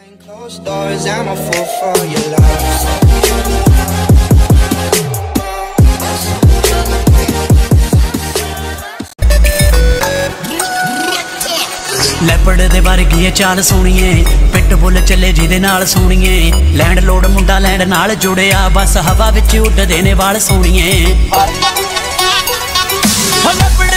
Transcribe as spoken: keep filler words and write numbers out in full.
Closed doors, I'm a fool for your love. ਲੈਪੜ ਦੇ ਵਰਗੀ ਚਾਲ ਸੋਣੀਏ ਪਿੱਟ ਬੁੱਲ ਚੱਲੇ ਜਿਹਦੇ ਨਾਲ ਸੋਣੀਏ ਲੈਂਡ ਲੋਡ ਮੁੰਡਾ ਲੈਂਡ ਨਾਲ ਜੁੜਿਆ ਬਸ ਹਵਾ ਵਿੱਚ ਉੱਡਦੇ ਨੇ ਵਾਲ ਸੋਣੀਏ।